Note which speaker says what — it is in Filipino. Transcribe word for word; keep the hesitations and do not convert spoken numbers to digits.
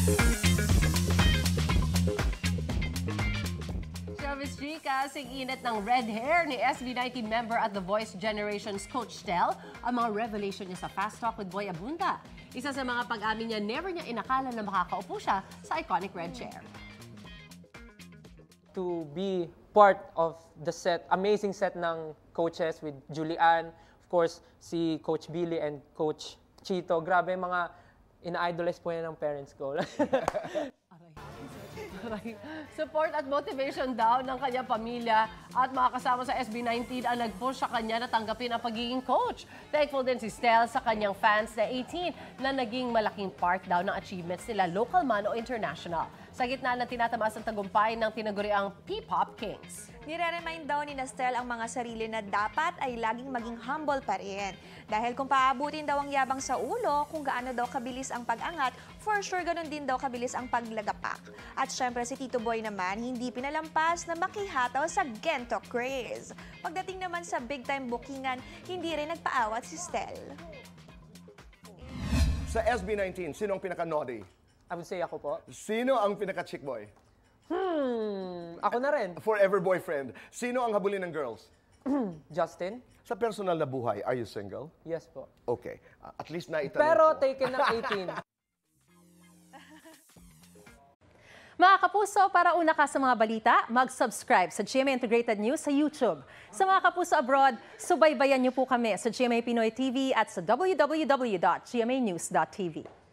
Speaker 1: Miss Chika, sing-init ng red hair ni S B nineteen member at The Voice Generation's Coach Stell ang mga revelation niya sa Fast Talk with Boy Abunda. Isa sa mga pag-amin niya, never niya inakala na makakaupo siya sa iconic red chair.
Speaker 2: To be part of the set, amazing set ng coaches with Julian, of course, si Coach Billy and Coach Chito. Grabe, mga ina-idolize po yan ng parents ko.
Speaker 1: Support at motivation daw ng kanyang pamilya at mga kasama sa S B nineteen ang nag-push sa kanya na tanggapin ang pagiging coach. Thankful din si Stell sa kanyang fans na eighteen na naging malaking part daw ng achievements nila, local man o international. Sa gitna ng tinatamas ang tagumpay ng tinaguriang P-Pop Kings.
Speaker 3: Nire-remind daw ni Stell ang mga sarili na dapat ay laging maging humble pa rin. Dahil kung paabutin daw ang yabang sa ulo, kung gaano daw kabilis ang pag-angat, for sure ganun din daw kabilis ang paglagapak. At syempre si Tito Boy naman, hindi pinalampas na makihataw sa Gento craze. Pagdating naman sa big-time bookingan, hindi rin nagpaawat si Stell.
Speaker 4: Sa S B nineteen, sino ang pinaka-naughty?
Speaker 2: I would say ako po.
Speaker 4: Sino ang pinaka-chick boy?
Speaker 2: Hmm, ako na rin.
Speaker 4: Forever boyfriend. Sino ang habulin ng girls?
Speaker 2: Justin?
Speaker 4: Sa personal na buhay, are you single?
Speaker 2: Yes po.
Speaker 4: Okay. Uh, at least naitanong
Speaker 2: Pero
Speaker 4: ko.
Speaker 2: taken ng eighteen.
Speaker 5: Mga kapuso, para una ka sa mga balita, mag-subscribe sa G M A Integrated News sa YouTube. Sa mga kapuso abroad, subaybayan niyo po kami sa G M A Pinoy T V at sa w w w dot g m a news dot t v.